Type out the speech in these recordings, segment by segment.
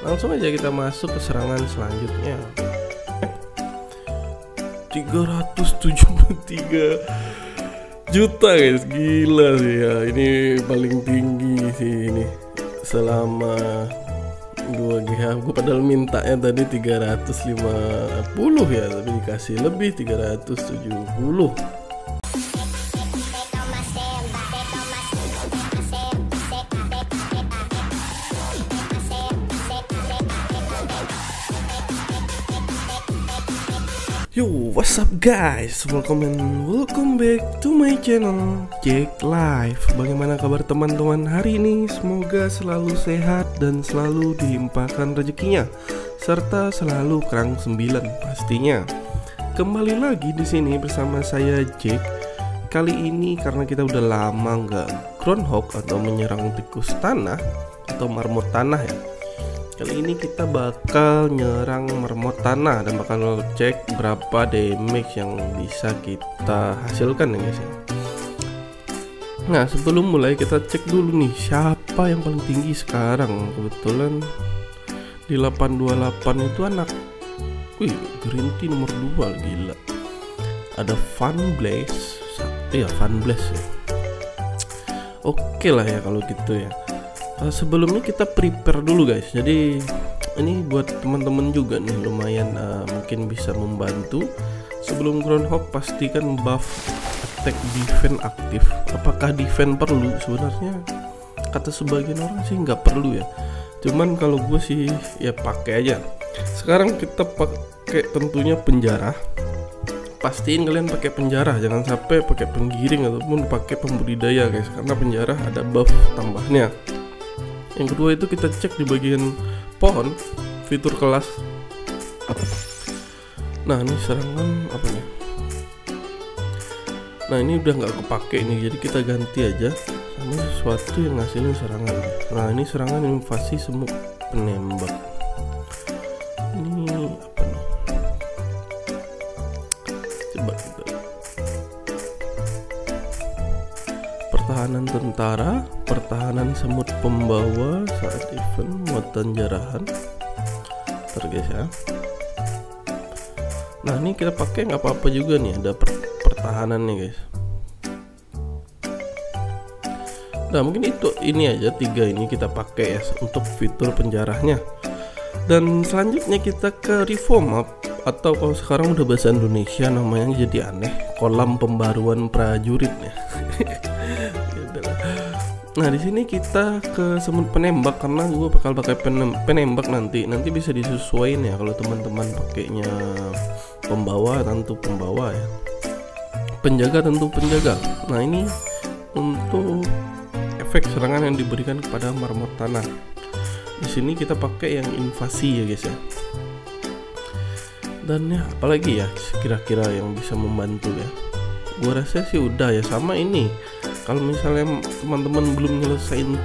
Langsung aja kita masuk ke serangan selanjutnya. 373 juta guys, gila sih ya. Ini paling tinggi sih ini selama gue GH. Gue padahal mintanya tadi 350 ya, tapi dikasih lebih 370. Yo, what's up guys? Welcome back to my channel Jack Life. Bagaimana kabar teman-teman hari ini? Semoga selalu sehat dan selalu dilimpahkan rezekinya, serta selalu kerang 9 pastinya. Kembali lagi di sini bersama saya Jack. Kali ini karena kita udah lama nggak groundhog atau menyerang tikus tanah atau marmut tanah ya. Kali ini kita bakal nyerang marmut tanah dan bakal cek berapa damage yang bisa kita hasilkan ya guys ya. Nah, sebelum mulai kita cek dulu nih siapa yang paling tinggi sekarang. Kebetulan di 828 itu anak Green Tea nomor 2, gila. Ada Fun Blaze. Iya, Fun Blaze ya. Oke lah ya kalau gitu ya. Sebelumnya kita prepare dulu guys. Jadi ini buat teman-teman juga nih lumayan mungkin bisa membantu. Sebelum groundhog pastikan buff attack defense aktif. Apakah defense perlu? Sebenarnya kata sebagian orang sih nggak perlu ya. Cuman kalau gue sih ya pakai aja. Sekarang kita pakai tentunya penjara. Pastiin kalian pakai penjara, jangan sampai pakai penggiring ataupun pakai pembudidaya guys, karena penjara ada buff tambahnya. Yang kedua itu kita cek di bagian pohon fitur kelas. Nah ini serangan apa nih? Nah ini udah nggak kepake nih, jadi kita ganti aja sama sesuatu yang ngasilin serangan. Nah ini serangan invasi semut penembak. Ini apa nih? Coba kita pertahanan tentara, pertahanan semut pembawa saat event muatan jarahan. Ntar guys ya. Nah ini kita pakai nggak apa-apa juga nih, ada pertahanan nih guys. Nah mungkin ini aja 3 ini kita pakai ya untuk fitur penjarahnya. Dan selanjutnya kita ke reform up, atau kalau sekarang udah bahasa Indonesia namanya jadi aneh, kolam pembaruan prajurit ya. Nah di sini kita ke semut penembak karena gue bakal pakai penembak nanti bisa disesuaikan ya. Kalau teman-teman pakainya pembawa tentu pembawa ya, penjaga tentu penjaga. Nah ini untuk efek serangan yang diberikan kepada marmut tanah. Di sini kita pakai yang invasi ya guys ya. Dan ya apalagi ya kira-kira yang bisa membantu ya. Gua rasa sih udah ya, sama ini. Kalau misalnya teman-teman belum nyelesain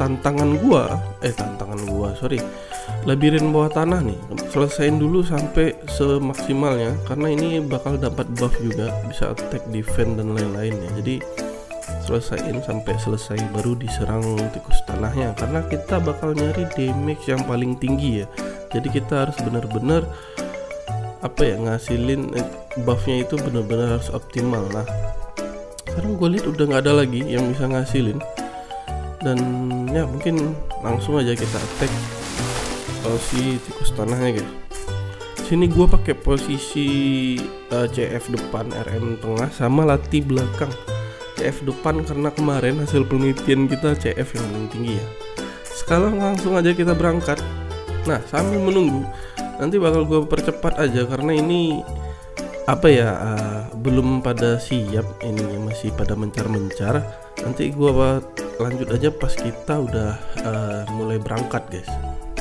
labirin bawah tanah nih, selesain dulu sampai semaksimalnya karena ini bakal dapat buff juga, bisa attack, defense dan lain-lain ya. Jadi selesain sampai selesai baru diserang tikus tanahnya, karena kita bakal nyari damage yang paling tinggi ya. Jadi kita harus benar-benar ngasilin buffnya itu benar-benar harus optimal. Nah sekarang gue lihat udah nggak ada lagi yang bisa ngasilin, dan ya mungkin langsung aja kita attack si tikus tanahnya guys. Sini gue pakai posisi CF depan, RM tengah, sama latih belakang. CF depan karena kemarin hasil penelitian kita CF yang paling tinggi ya. Sekarang langsung aja kita berangkat. Nah sambil menunggu nanti bakal gue percepat aja karena ini belum pada siap, ini masih pada mencar-mencar. Nanti gue lanjut aja pas kita udah mulai berangkat guys.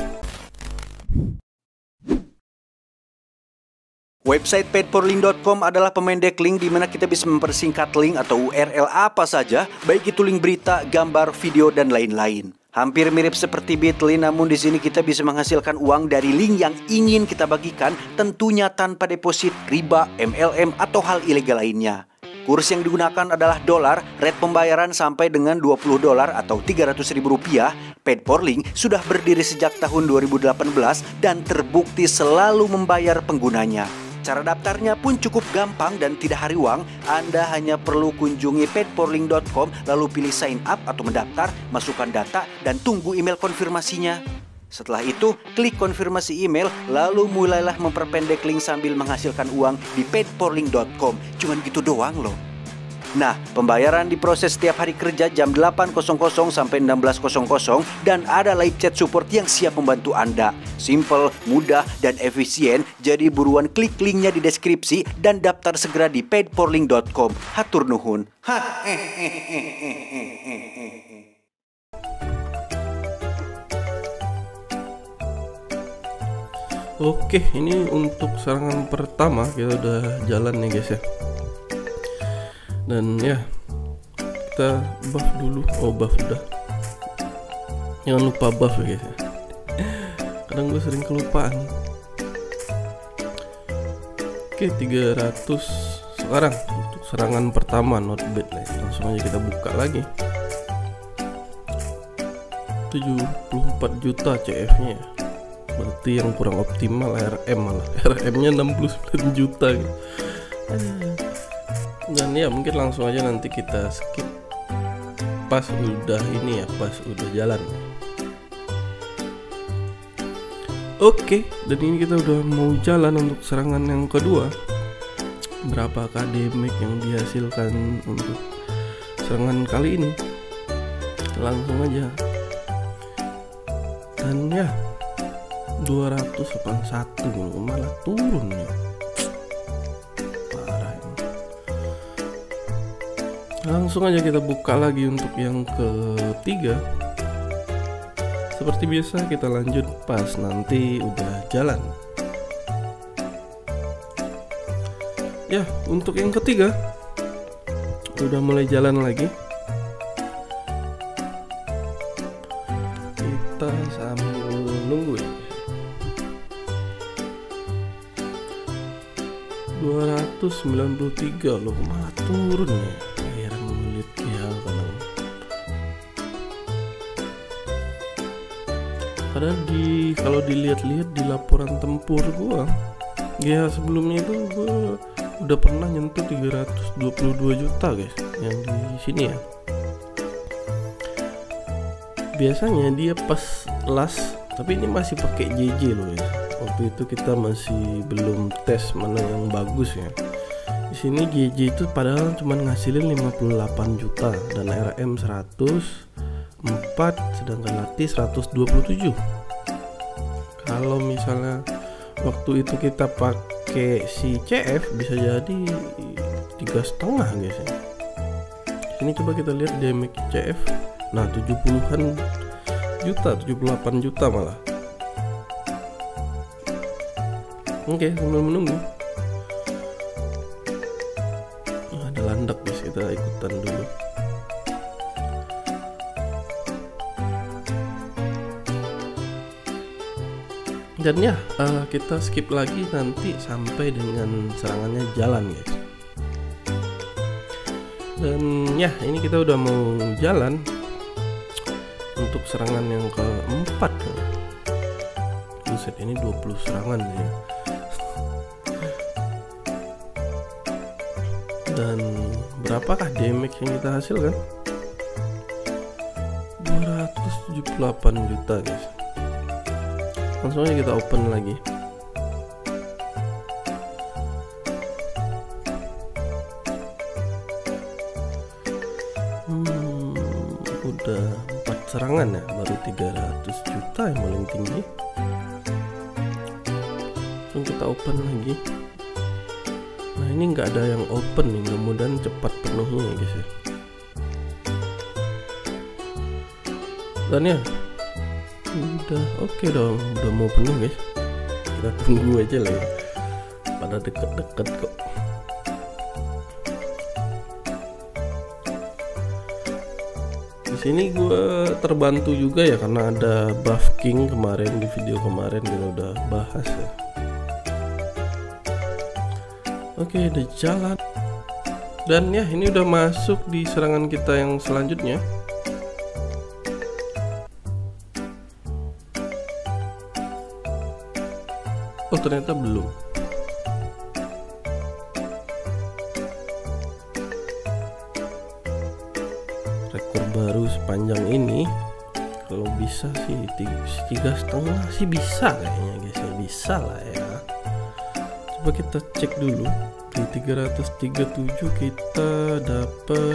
Website paidforlink.com adalah pemendek link di mana kita bisa mempersingkat link atau URL apa saja, baik itu link berita, gambar, video, dan lain-lain. Hampir mirip seperti Bitly, namun di sini kita bisa menghasilkan uang dari link yang ingin kita bagikan, tentunya tanpa deposit, riba, MLM, atau hal ilegal lainnya. Kurs yang digunakan adalah dolar, rate pembayaran sampai dengan $20 atau Rp300.000. Paid for Link sudah berdiri sejak tahun 2018 dan terbukti selalu membayar penggunanya. Cara daftarnya pun cukup gampang dan tidak hariwang. Anda hanya perlu kunjungi paidforlink.com lalu pilih sign up atau mendaftar, masukkan data, dan tunggu email konfirmasinya. Setelah itu, klik konfirmasi email, lalu mulailah memperpendek link sambil menghasilkan uang di paidforlink.com. Cuman gitu doang loh. Nah, pembayaran diproses setiap hari kerja jam 8.00 sampai 16.00 dan ada live chat support yang siap membantu Anda. Simple, mudah, dan efisien, jadi buruan klik linknya di deskripsi dan daftar segera di paidforlink.com. Hatur nuhun. Oke, ini untuk serangan pertama kita udah jalan nih guys ya. Dan ya, kita buff dulu. Oh, buff udah. Jangan lupa buff ya guys ya. Kadang gue sering kelupaan. Oke, 300 sekarang untuk serangan pertama, not bad lah. Langsung aja kita buka lagi. 74 juta CF-nya ya. Berarti yang kurang optimal RM malah. RM-nya 69 juta gitu. Dan ya mungkin langsung aja nanti kita skip pas udah ini ya, pas udah jalan. Oke, dan ini kita udah mau jalan untuk serangan yang kedua. Berapakah damage yang dihasilkan untuk serangan kali ini? Langsung aja. Dan ya 281 malah turun ya. Langsung aja kita buka lagi untuk yang ketiga. Seperti biasa kita lanjut pas nanti udah jalan. Ya, untuk yang ketiga udah mulai jalan lagi. Kita sambil nunggu ya. 293 loh, malah turun ya. Karena kalau dilihat-lihat di laporan tempur gua, ya sebelumnya itu gua udah pernah nyentuh 322 juta guys, yang di sini ya. Biasanya dia pas las, tapi ini masih pakai JJ loh ya. Waktu itu kita masih belum tes mana yang bagus ya. Di sini JJ itu padahal cuma ngasilin 58 juta dan RM 104, sedangkan latih 127. Kalau misalnya waktu itu kita pakai si CF bisa jadi 3,5 guys ya. Sini coba kita lihat damage CF. Nah 70-an juta, 78 juta malah. Oke, sambil menunggu. Ada landak guys, kita ikutan dulu. Dan ya kita skip lagi nanti sampai dengan serangannya jalan guys. Dan ya ini kita udah mau jalan untuk serangan yang keempat ya. Buset, ini 20 serangan ya. Dan berapakah damage yang kita hasilkan? 278 juta guys. Langsung aja kita open lagi. Udah 4 serangan ya, baru 300 juta yang paling tinggi. Langsung kita open lagi. Nah ini nggak ada yang open nih, mudah-mudahan cepat penuhnya ya guys ya. Dan ya udah oke dong, udah mau penuh guys. Kita tunggu aja lah ya, pada deket-deket kok. Di sini gue terbantu juga ya karena ada buff king kemarin, di video kemarin kita udah bahas ya. Oke, udah jalan. Dan ya, ini udah masuk di serangan kita yang selanjutnya. Oh, ternyata belum. Rekor baru sepanjang ini, kalau bisa sih 3,5 sih bisa kayaknya guys ya, bisa lah ya. Coba kita cek dulu. Di 337 kita dapat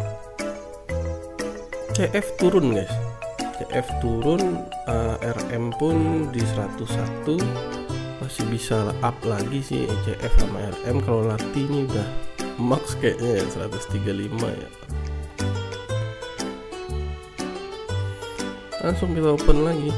CF turun guys, CF turun, RM pun di 101, masih bisa up lagi sih CF sama RM. Kalau Lati ini udah max kayaknya ya, 135 ya. Langsung kita open lagi.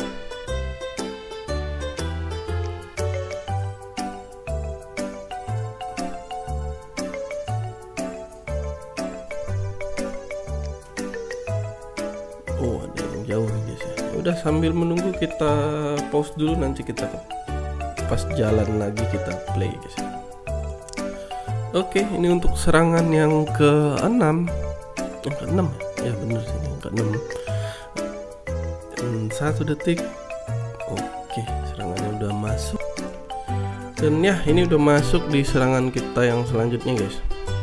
Oh, ada yang jauh guys ya. Udah, sambil menunggu kita pause dulu, nanti kita pas jalan lagi kita play guys ya. Oke, ini untuk serangan yang ke-6. Yang ke-6 ya? Ya bener sih, yang ke-6. 1 detik. Oke, serangannya udah masuk. Dan ya, ini udah masuk di serangan kita yang selanjutnya guys.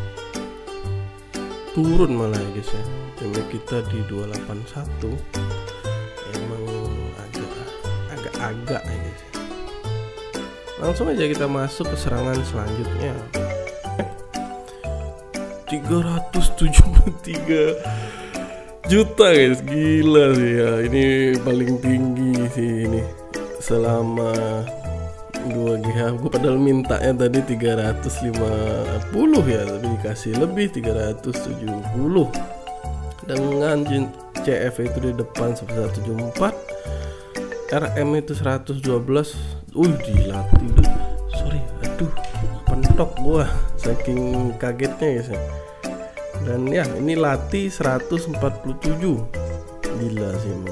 Turun malah ya guys ya. Damage kita di 281. Emang agak-agak ya guys. Langsung aja kita masuk ke serangan selanjutnya. 373 juta guys, gila sih ya. Ini paling tinggi sih ini selama 2GH. Gue padahal mintanya tadi 350 ya, tapi dikasih lebih 370 dengan CF itu di depan 174, RM itu 112. Dilatih udah. Sorry, aduh, pentok gua saking kagetnya guys ya. Dan ya, ini Lati 147. Gila sih emang.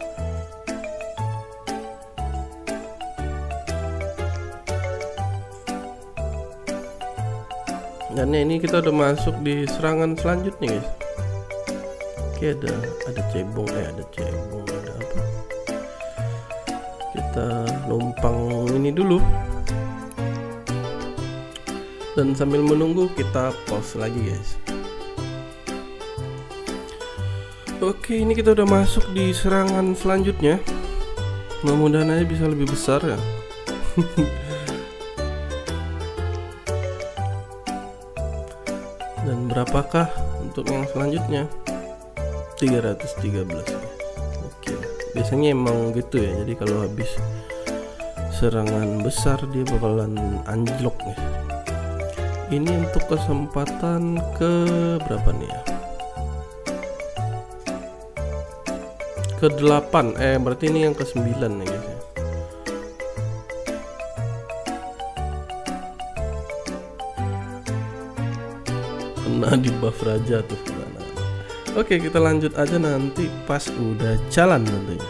Dan ini kita udah masuk di serangan selanjutnya guys. Oke, ada cebong, ada apa? Kita numpang ini dulu. Dan sambil menunggu kita pause lagi guys. Oke, ini kita udah masuk di serangan selanjutnya. Mudah-mudahan aja bisa lebih besar ya. Dan berapakah untuk yang selanjutnya? 313 ya. Oke, biasanya emang gitu ya. Jadi kalau habis serangan besar dia bakalan anjlok nih. Ini untuk kesempatan ke berapa nih ya? Ke-8, berarti ini yang ke-9 ya guys ya. Kena di buff raja tuh. Oke, kita lanjut aja nanti pas udah jalan tentunya.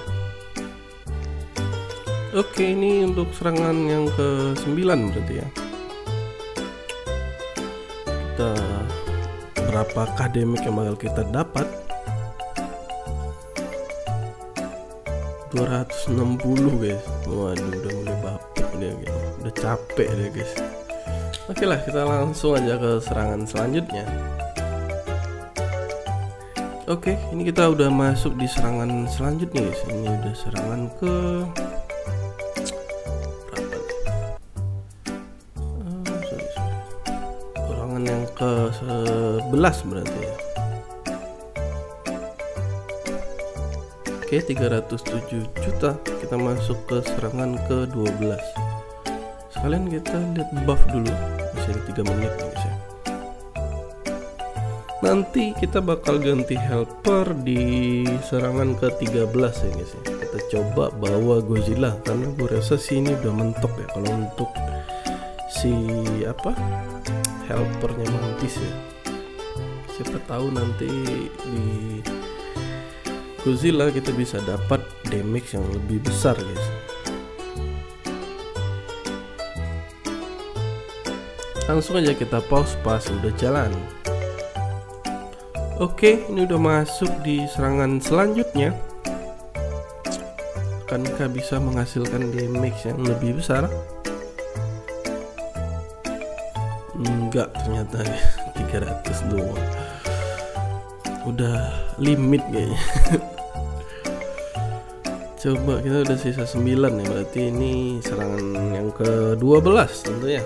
Oke, ini untuk serangan yang ke-9 berarti ya. Kita berapakah damage yang bakal kita dapat? 260 guys. Waduh, udah mulai bapuk dia gitu. Udah capek dia guys. Oke lah, kita langsung aja ke serangan selanjutnya. Oke, ini kita udah masuk di serangan selanjutnya guys. Ini udah serangan ke berapa nih? Serangan yang ke 11 berarti ya. Oke, 307 juta. Kita masuk ke serangan ke 12. Sekalian kita lihat buff dulu. Masih ada 3 menit nih guys ya. Nanti kita bakal ganti helper di serangan ke-13 ya guys ya. Kita coba bawa Godzilla karena gue rasa sih ini udah mentok ya. Kalau untuk si helpernya Mantis ya, siapa tahu nanti di Godzilla kita bisa dapat damage yang lebih besar guys. Langsung aja kita pause pas udah jalan. Oke, ini udah masuk di serangan selanjutnya. Akankah bisa menghasilkan damage yang lebih besar? Enggak, ternyata 300 doang. Udah limit kayaknya. Coba, kita udah sisa 9 ya, berarti ini serangan yang ke-12 tentunya.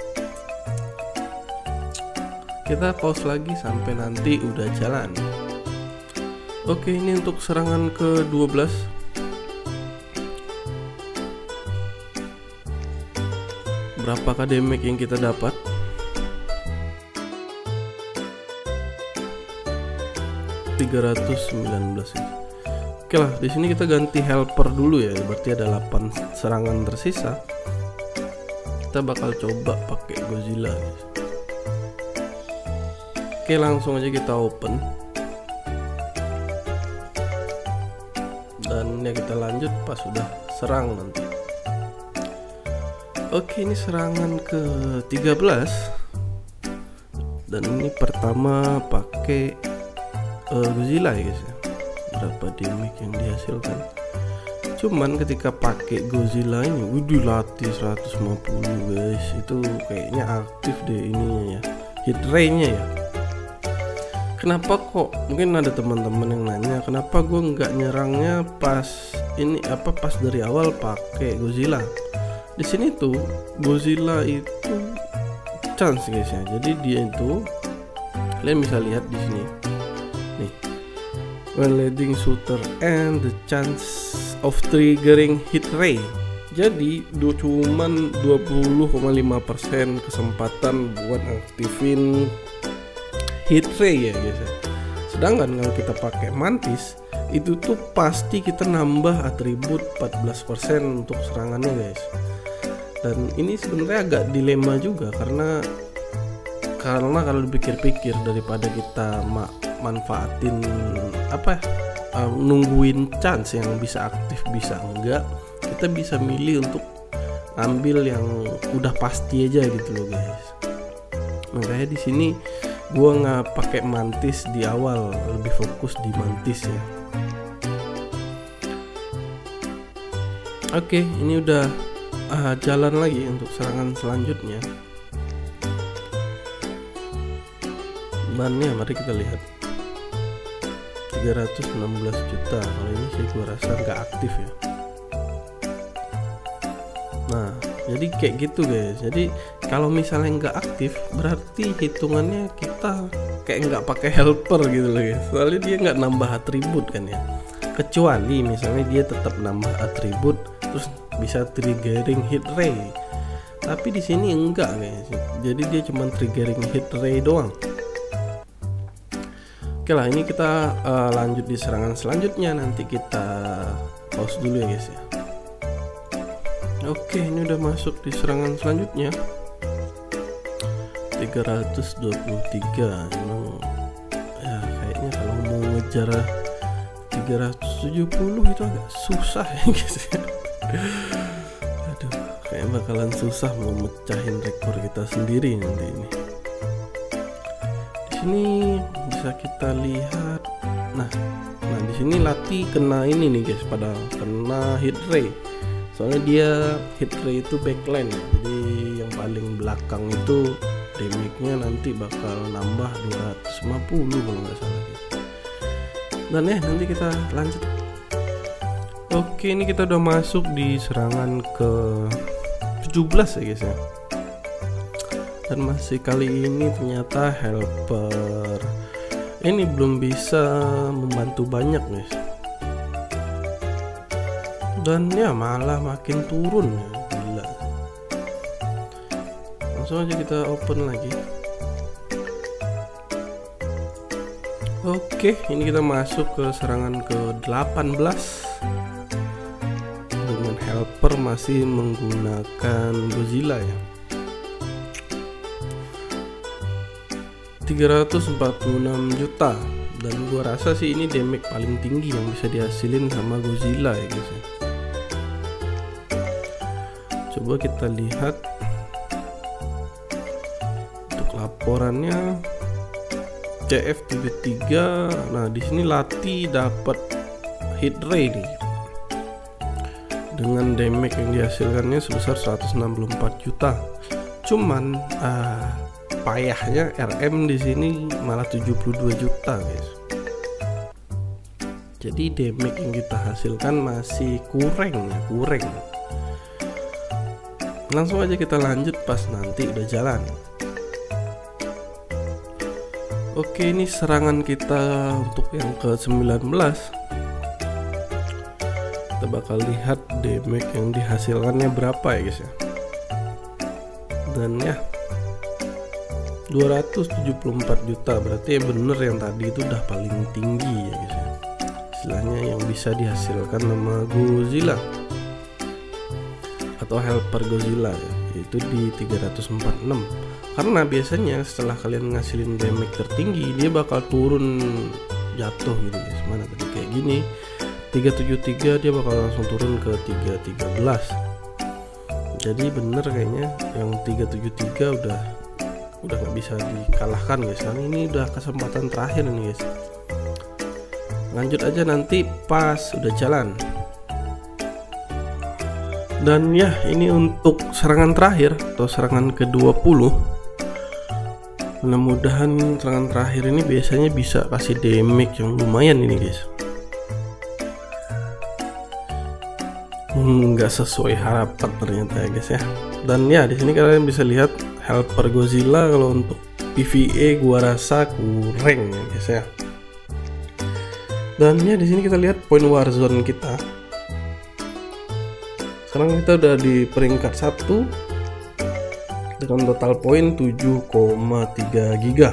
Kita pause lagi sampai nanti udah jalan. Oke, ini untuk serangan ke-12. Berapakah damage yang kita dapat? $319 ya. Oke lah, di sini kita ganti helper dulu ya. Berarti ada 8 serangan tersisa. Kita bakal coba pakai Godzilla guys. Oke, langsung aja kita open. Dan ya kita lanjut pas sudah serang nanti. Oke, ini serangan ke-13. Dan ini pertama pakai Godzilla ya guys ya. Berapa damage yang dihasilkan. Cuman ketika pakai Godzilla ini, latih 150 guys. Itu kayaknya aktif deh ininya ya, hit ray-nya ya. Kenapa kok? Mungkin ada teman-teman yang nanya, kenapa gue nggak nyerangnya pas ini pas dari awal pakai Godzilla? Di sini tuh Godzilla itu chance guys ya. Jadi dia itu, kalian bisa lihat di sini. Nih, when leading shooter and the chance of triggering hit ray. Jadi cuman 20,5% kesempatan buat aktifin hit ray ya guys ya. Sedangkan kalau kita pakai mantis, itu tuh pasti kita nambah atribut 14% untuk serangannya guys. Dan ini sebenarnya agak dilema juga karena kalau dipikir-pikir, daripada kita manfaatin nungguin chance yang bisa aktif bisa enggak, kita bisa milih untuk ambil yang udah pasti aja gitu loh guys. Makanya di sini gua nggak pakai mantis di awal, lebih fokus di mantis ya. Oke, ini udah jalan lagi untuk serangan selanjutnya. Bannya mari kita lihat, 316 juta. Kalau ini sih gua rasa nggak aktif ya. Nah, jadi kayak gitu guys. Jadi kalau misalnya nggak aktif, berarti hitungannya kita kayak nggak pakai helper gitu loh guys. Soalnya dia nggak nambah atribut kan ya. Kecuali misalnya dia tetap nambah atribut, terus bisa triggering hit ray. Tapi di sini enggak guys. Jadi dia cuma triggering hit ray doang. Oke lah, ini kita lanjut di serangan selanjutnya. Nanti kita pause dulu ya guys ya. Oke, ini udah masuk di serangan selanjutnya. 323. Emang ya kayaknya kalau mau ngejar 370 itu agak susah ya guys ya. Aduh, kayak bakalan susah mau mecahin rekor kita sendiri nanti ini. Di sini bisa kita lihat. Nah di sini Lati kena ini nih guys, pada kena hit ray. Soalnya dia hit ray itu backline ya. Jadi yang paling belakang itu damage-nya nanti bakal nambah 250 kalau nggak salah gitu. Dan ya nanti kita lanjut. Oke, ini kita udah masuk di serangan ke 17 ya guys ya. Dan masih kali ini ternyata helper ini belum bisa membantu banyak guys. Dan ya malah makin turun ya, gila. Langsung aja kita open lagi. Oke, ini kita masuk ke serangan ke-18 dengan helper masih menggunakan Godzilla ya. 346 juta. Dan gua rasa sih ini damage paling tinggi yang bisa dihasilin sama Godzilla ya guys ya. Coba kita lihat. laporannya CF73. Nah di sini Lati dapat hit rate nih, dengan damage yang dihasilkannya sebesar 164 juta. Cuman payahnya RM di sini malah 72 juta guys. Jadi damage yang kita hasilkan masih kurang. Langsung aja kita lanjut pas nanti udah jalan. Oke, ini serangan kita untuk yang ke-19. Kita bakal lihat damage yang dihasilkannya berapa ya guys ya. Dan ya 274 juta, berarti ya bener yang tadi itu udah paling tinggi ya guys ya, istilahnya yang bisa dihasilkan sama Godzilla atau helper Godzilla ya, yaitu di 346. Karena biasanya setelah kalian ngasilin damage tertinggi dia bakal turun jatuh gitu guys. Mana tadi kayak gini 373 dia bakal langsung turun ke 313. Jadi bener kayaknya yang 373 udah nggak bisa dikalahkan guys. Karena ini udah kesempatan terakhir nih guys. Lanjut aja nanti pas udah jalan. Dan ya ini untuk serangan terakhir atau serangan ke-20. Mudah-mudahan serangan terakhir ini biasanya bisa kasih damage yang lumayan ini guys. Nggak sesuai harapan ternyata ya guys ya. Dan ya di sini kalian bisa lihat helper Godzilla kalau untuk PvE gua rasa kurang ya guys ya. Dan ya di sini kita lihat poin warzone kita. Sekarang kita udah di peringkat 1 dengan total poin 7,3 giga.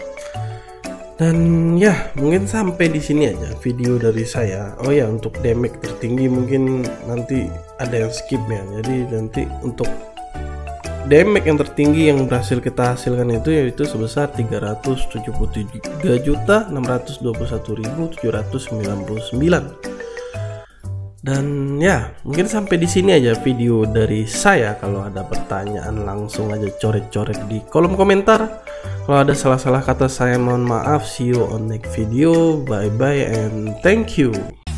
Dan ya mungkin sampai di sini aja video dari saya. Oh ya, untuk damage tertinggi mungkin nanti ada yang skip ya. Jadi nanti untuk damage yang tertinggi yang berhasil kita hasilkan itu yaitu sebesar 373.621.799. Dan ya mungkin sampai di sini aja video dari saya. Kalau ada pertanyaan langsung aja coret-coret di kolom komentar. Kalau ada salah-salah kata saya mohon maaf. See you on next video. Bye bye and thank you.